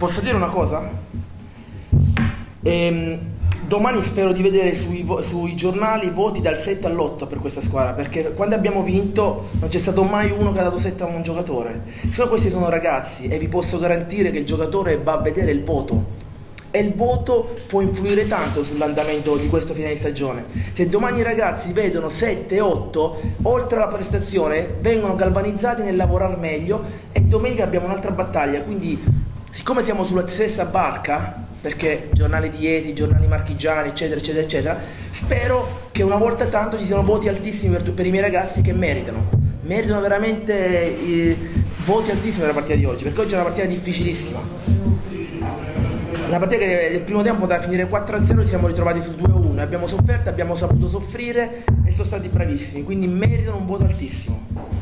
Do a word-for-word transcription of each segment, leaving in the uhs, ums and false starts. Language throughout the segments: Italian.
Posso dire una cosa? Ehm, domani spero di vedere sui, sui giornali voti dal sette all'otto per questa squadra, perché quando abbiamo vinto non c'è stato mai uno che ha dato sette a un giocatore. Siccome questi sono ragazzi e vi posso garantire che il giocatore va a vedere il voto, e il voto può influire tanto sull'andamento di questo fine di stagione. Se domani i ragazzi vedono sette otto, oltre alla prestazione vengono galvanizzati nel lavorare meglio, e domenica abbiamo un'altra battaglia. Quindi, siccome siamo sulla stessa barca, perché giornali di Iesi, giornali marchigiani, eccetera, eccetera, eccetera, spero che una volta tanto ci siano voti altissimi per, per i miei ragazzi che meritano. Meritano veramente eh, voti altissimi nella partita di oggi, perché oggi è una partita difficilissima. Una partita che nel primo tempo poteva finire quattro a zero, ci siamo ritrovati sul due a uno, abbiamo sofferto, abbiamo saputo soffrire e sono stati bravissimi, quindi meritano un voto altissimo.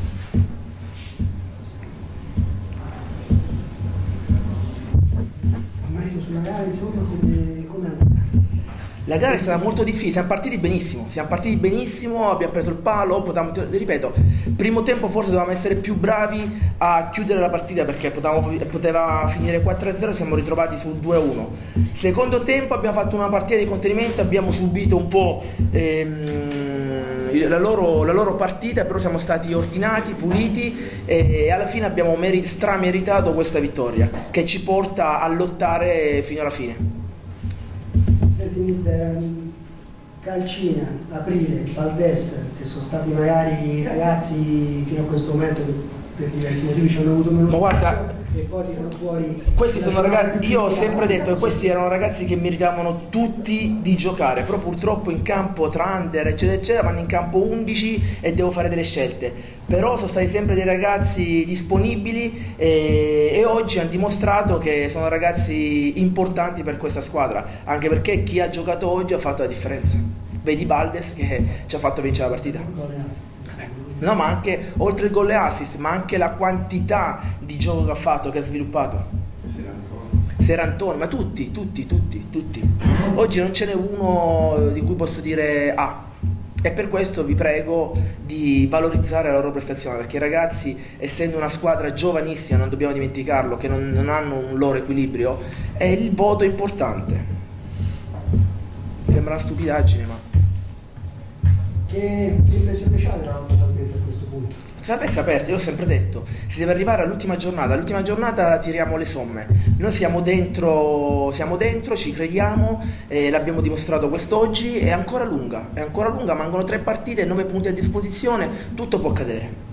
Merito sulla gara, insomma, come, come andata? La gara è stata molto difficile, siamo partiti benissimo, siamo partiti benissimo, abbiamo preso il palo, potevamo, ripeto, primo tempo forse dovevamo essere più bravi a chiudere la partita, perché potevamo, poteva finire quattro a zero, siamo ritrovati sul due a uno. Secondo tempo abbiamo fatto una partita di contenimento, abbiamo subito un po' ehm, la, loro, la loro partita, però siamo stati ordinati, puliti, e alla fine abbiamo meri, strameritato questa vittoria, che ci porta a lottare fino alla fine. Mister Calcina, Aprile, Valdes, che sono stati magari i ragazzi fino a questo momento che per diversi motivi ci hanno avuto meno spazio, guarda, e poi tirano fuori. Questi sono ragazzi, io ho sempre detto che questi erano ragazzi che meritavano tutti di giocare, però purtroppo in campo tra under eccetera eccetera vanno in campo undici e devo fare delle scelte, però sono stati sempre dei ragazzi disponibili e, e oggi hanno dimostrato che sono ragazzi importanti per questa squadra, anche perché chi ha giocato oggi ha fatto la differenza. Vedi Valdes che ci ha fatto vincere la partita. No, ma anche oltre il gol e assist, ma anche la quantità di gioco che ha fatto, che ha sviluppato. Serantone, ma tutti, tutti, tutti, tutti. Oggi non ce n'è uno di cui posso dire ah. E per questo vi prego di valorizzare la loro prestazione, perché i ragazzi, essendo una squadra giovanissima, non dobbiamo dimenticarlo, che non, non hanno un loro equilibrio, è il voto importante. Sembra una stupidaggine, ma... Che impressione c'ha della nostra salvezza a questo punto? Salvezza aperta, io ho sempre detto, si deve arrivare all'ultima giornata, all'ultima giornata tiriamo le somme. Noi siamo dentro, siamo dentro, ci crediamo, eh, l'abbiamo dimostrato quest'oggi, è ancora lunga, è ancora lunga, mancano tre partite, nove punti a disposizione, tutto può accadere.